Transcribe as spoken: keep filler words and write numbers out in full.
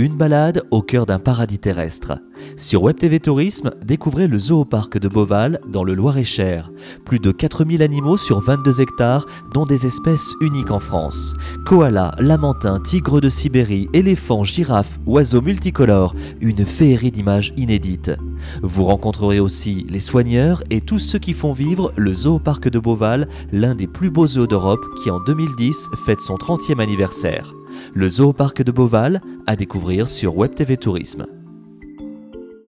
Une balade au cœur d'un paradis terrestre. Sur Web T V Tourisme, découvrez le Zooparc de Beauval dans le Loir-et-Cher. Plus de quatre mille animaux sur vingt-deux hectares, dont des espèces uniques en France. Koalas, lamantins, tigres de Sibérie, éléphants, girafes, oiseaux multicolores, une féerie d'images inédites. Vous rencontrerez aussi les soigneurs et tous ceux qui font vivre le Zooparc de Beauval, l'un des plus beaux zoos d'Europe qui en deux mille dix fête son trentième anniversaire. Le Zooparc de Beauval, à découvrir sur Web T V Tourisme.